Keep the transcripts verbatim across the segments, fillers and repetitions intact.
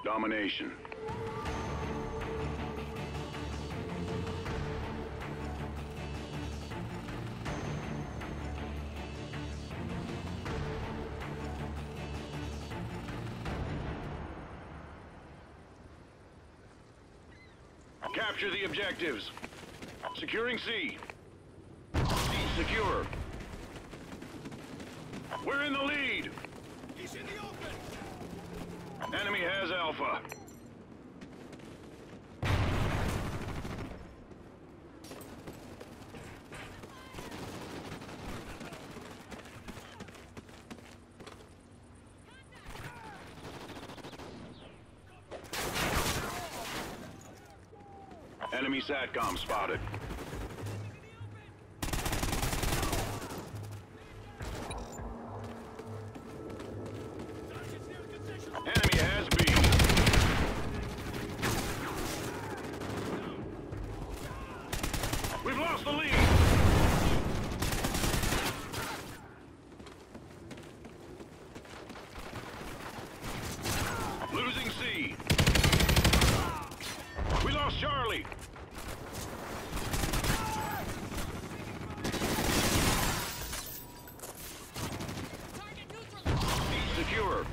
Domination. Capture the objectives. Securing C. C secure. We're in the lead. He's in the open. Enemy has Alpha. Enemy SATCOM spotted. Enemy has B. We've lost the lead. Losing C. We lost Charlie. Secure.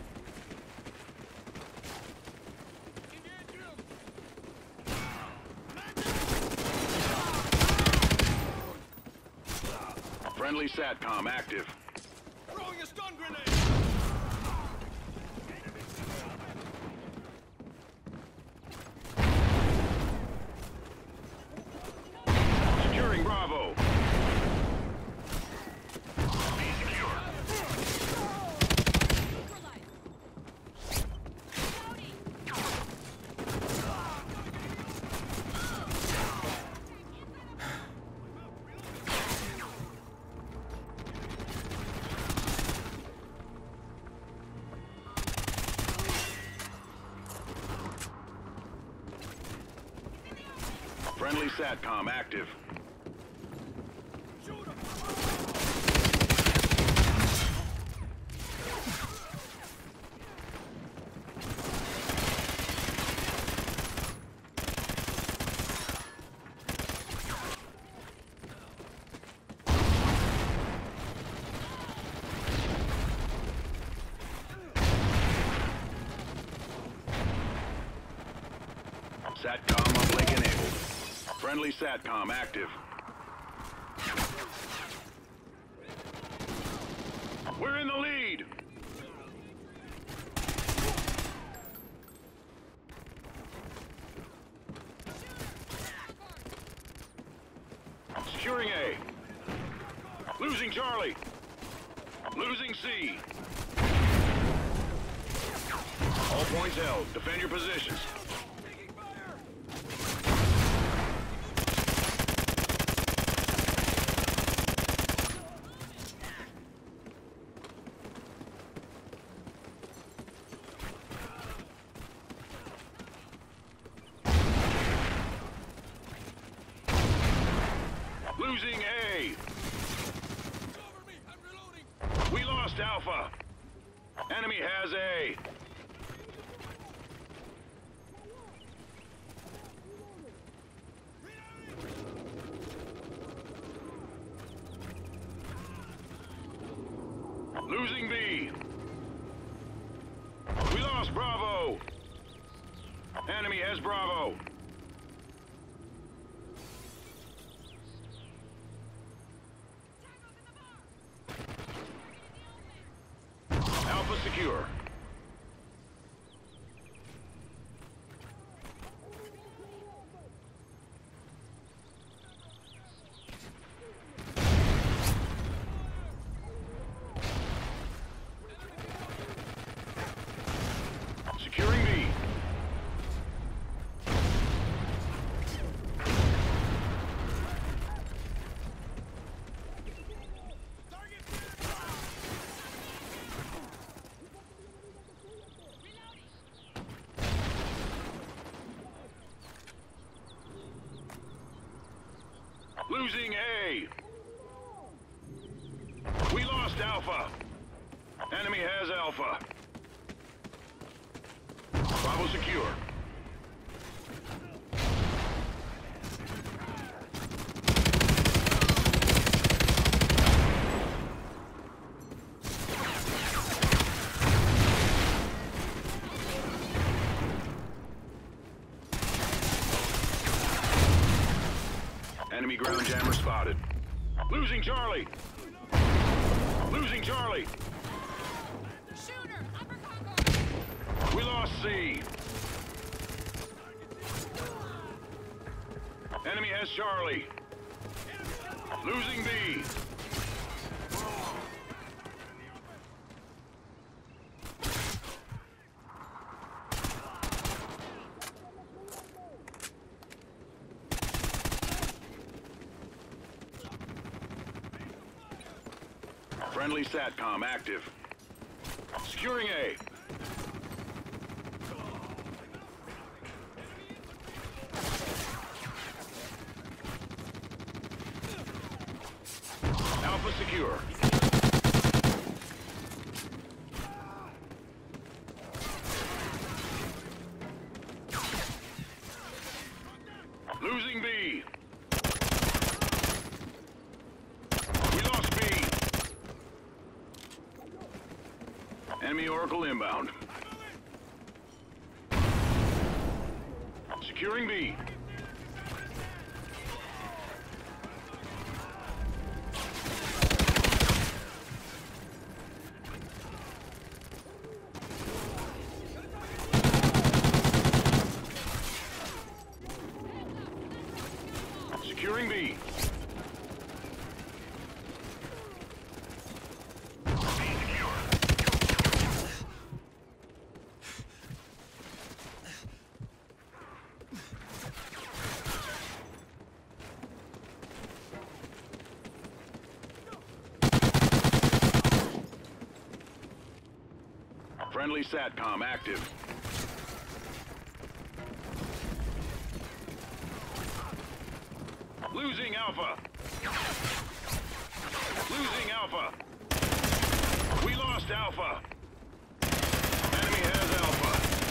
Friendly SATCOM active. Throwing a stun grenade. Securing Bravo. Friendly SATCOM active. Shoot him. SATCOM uplink enabled. Friendly SATCOM active. We're in the lead. Securing A. Losing Charlie. Losing C. All points held. Defend your positions. Taking fire. Losing A. Cover me. I'm reloading. We lost Alpha. Enemy has A. Losing B. We lost Bravo. Enemy has Bravo. Alpha secure. Securing B. Losing A. We lost Alpha. Enemy has Alpha. Bravo secure. Enemy ground jammer spotted. Losing Charlie. Losing Charlie. Shooter, upper Congo. We lost C. Enemy has Charlie. Losing B. Friendly SATCOM active. Securing A. Alpha secure. Losing B. We lost B. Enemy Oracle inbound. Securing B. Securing B. Friendly SATCOM active. Losing Alpha. Losing Alpha. We lost Alpha. Enemy has Alpha.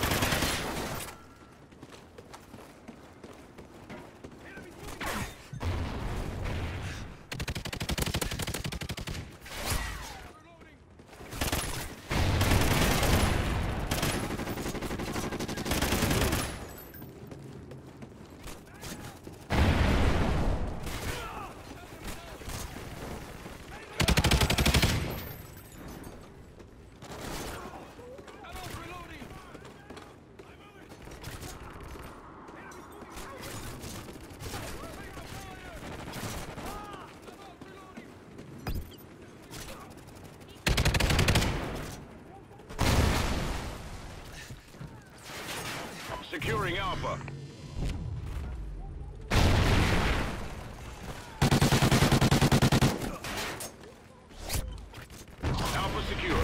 Securing Alpha. Alpha secure.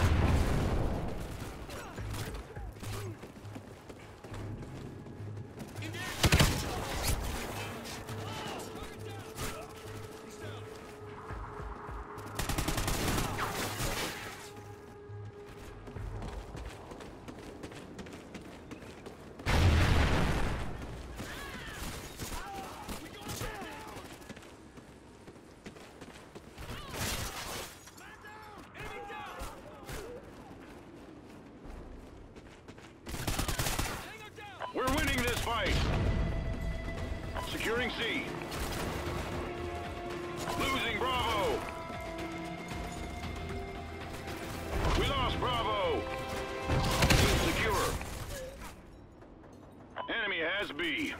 We're winning this fight. Securing C. Losing Bravo. We lost Bravo. Secure. Enemy has B.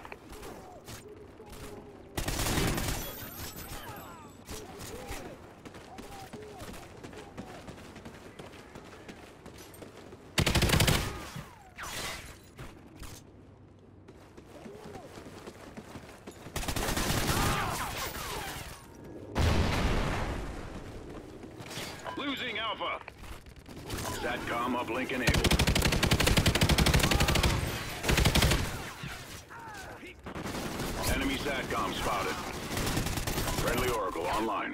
Losing Alpha. SATCOM uplink enabled. Enemy SATCOM spotted. Friendly Oracle online.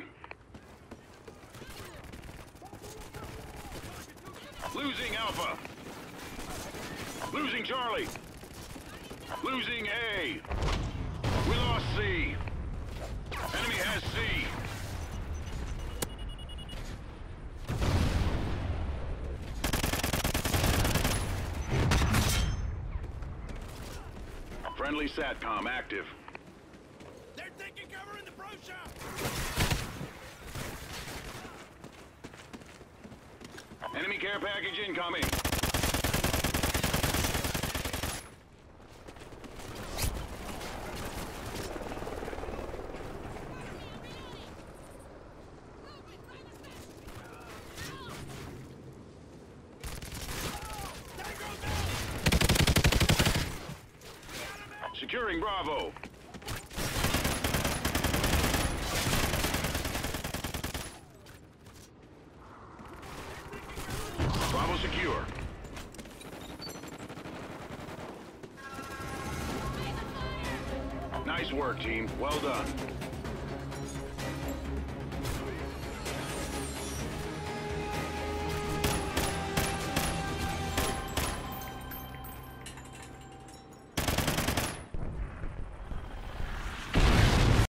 Losing Alpha. Losing Charlie. Losing A. We lost C. Enemy has C. Friendly SATCOM active. They're taking cover in the pro shop! Enemy care package incoming. Securing Bravo. Bravo secure. Nice work, team. Well done.